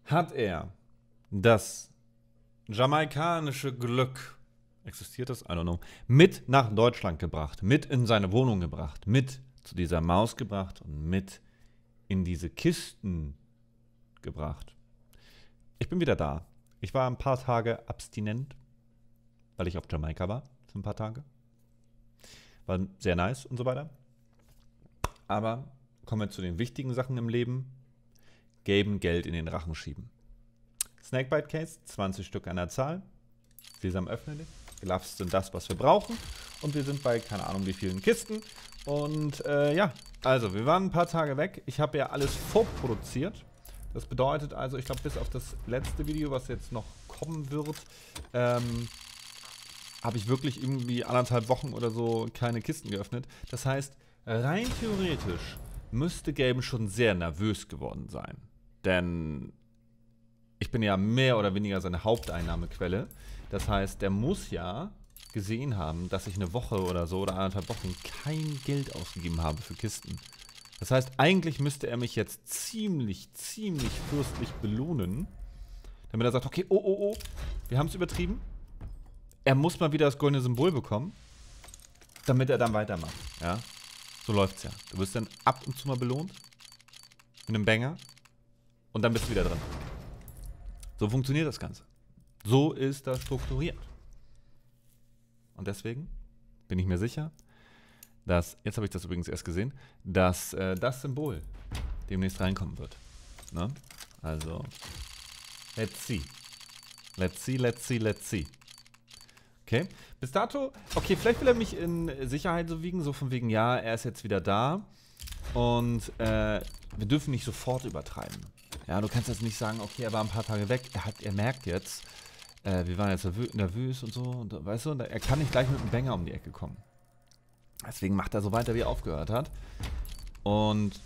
hat er das jamaikanische Glück, existiert das? I don't know, mit nach Deutschland gebracht, mit in seine Wohnung gebracht, mit zu dieser Maus gebracht und mit in diese Kisten gebracht. Ich bin wieder da. Ich war ein paar Tage abstinent, weil ich auf Jamaika war, für ein paar Tage. War sehr nice und so weiter. Aber kommen wir zu den wichtigen Sachen im Leben. Gaben Geld in den Rachen schieben. Snakebite Case, 20 Stück an der Zahl. Sesam öffne dich. Gloves sind das, was wir brauchen. Und wir sind bei, keine Ahnung wie vielen Kisten. Und ja, also wir waren ein paar Tage weg. Ich habe ja alles vorproduziert. Das bedeutet also, ich glaube bis auf das letzte Video, was jetzt noch kommen wird, habe ich wirklich irgendwie 1,5 Wochen oder so keine Kisten geöffnet. Das heißt, rein theoretisch müsste Gaben schon sehr nervös geworden sein. Denn ich bin ja mehr oder weniger seine Haupteinnahmequelle. Das heißt, der muss ja gesehen haben, dass ich eine Woche oder so oder 1,5 Wochen kein Geld ausgegeben habe für Kisten. Das heißt, eigentlich müsste er mich jetzt ziemlich fürstlich belohnen, damit er sagt, okay, oh, wir haben es übertrieben. Er muss mal wieder das goldene Symbol bekommen, damit er dann weitermacht. Ja, so läuft's ja. Du wirst dann ab und zu mal belohnt mit einem Banger und dann bist du wieder drin. So funktioniert das Ganze. So ist das strukturiert. Und deswegen bin ich mir sicher, dass, jetzt habe ich das übrigens erst gesehen, dass das Symbol demnächst reinkommen wird. Ne? Also, let's see. Let's see. Okay, bis dato, okay, vielleicht will er mich in Sicherheit so wiegen, so von wegen, ja, er ist jetzt wieder da und wir dürfen nicht sofort übertreiben. Ja, du kannst jetzt nicht sagen, okay, er war ein paar Tage weg, er merkt jetzt, wir waren jetzt nervös und so, und, weißt du, und er kann nicht gleich mit einem Banger um die Ecke kommen. Deswegen macht er so weiter, wie er aufgehört hat. Und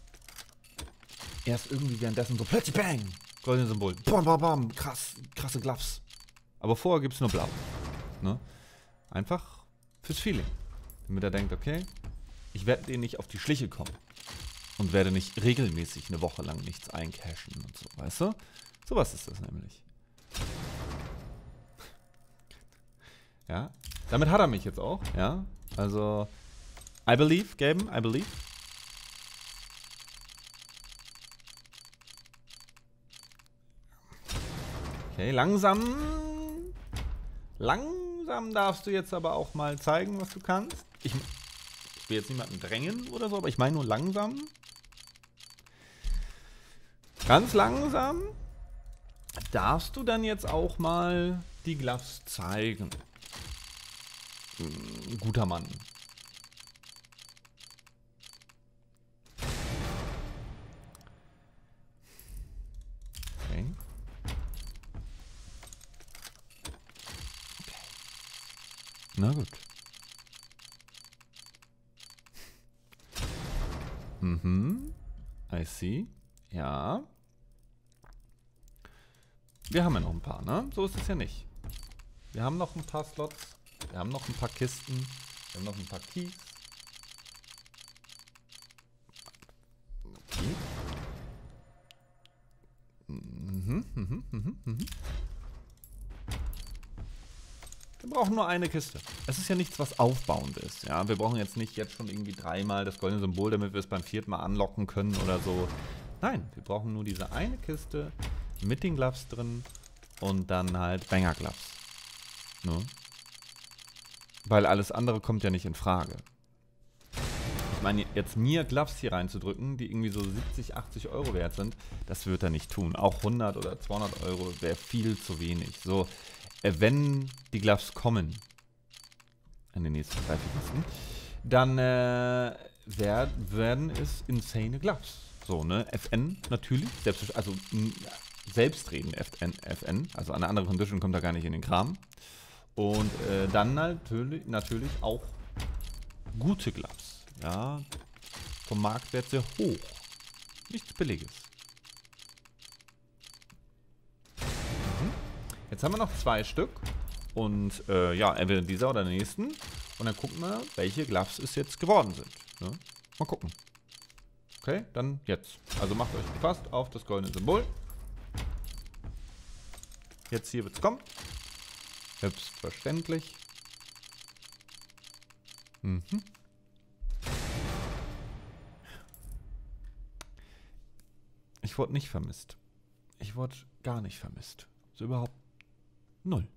erst irgendwie währenddessen so plötzlich Bang! Goldenes Symbol. Bam, bam, bam. Krasse Gloves. Aber vorher gibt es nur Blau. Ne? Einfach fürs Feeling. Damit er denkt, okay, ich werde denen nicht auf die Schliche kommen. Und werde nicht regelmäßig eine Woche lang nichts eincashen und so, weißt du? Sowas ist das nämlich. Ja, damit hat er mich jetzt auch, ja. Also, I believe, Gaben, I believe. Okay, langsam darfst du jetzt aber auch mal zeigen, was du kannst. Ich will jetzt niemanden drängen oder so, aber ich meine nur langsam. Ganz langsam darfst du dann jetzt auch mal die Gloves zeigen. Guter Mann. Okay. Na gut. I see. Ja. Wir haben ja noch ein paar, ne? So ist es ja nicht. Wir haben noch ein paar Slots. Wir haben noch ein paar Kisten. Wir haben noch ein paar Keys. Okay. Wir brauchen nur eine Kiste. Es ist ja nichts, was aufbauend ist. Ja? Wir brauchen jetzt nicht jetzt schon irgendwie 3-mal das goldene Symbol, damit wir es beim 4. Mal anlocken können oder so. Nein, wir brauchen nur diese eine Kiste mit den Gloves drin und dann halt Banger Gloves. Ne? Weil alles andere kommt ja nicht in Frage. Ich meine, jetzt mir Gloves hier reinzudrücken, die irgendwie so 70, 80 Euro wert sind, das wird er nicht tun. Auch 100 oder 200 Euro wäre viel zu wenig. So, wenn die Gloves kommen in den nächsten 3, 4 Kisten, dann werden es insane Gloves. So, ne? FN natürlich, selbstredend FN, also eine andere Condition kommt da gar nicht in den Kram. Und dann natürlich auch gute Gloves. Ja, vom Marktwert sehr hoch. Nichts Billiges. Jetzt haben wir noch 2 Stück. Und ja, entweder dieser oder der nächsten. Und dann gucken wir, welche Gloves es jetzt geworden sind. Ne? Mal gucken. Okay, dann jetzt. Also macht euch gefasst auf das goldene Symbol. Jetzt hier wird's kommen. Selbstverständlich. Mhm. Ich wurde nicht vermisst. Ich wurde gar nicht vermisst. So überhaupt null.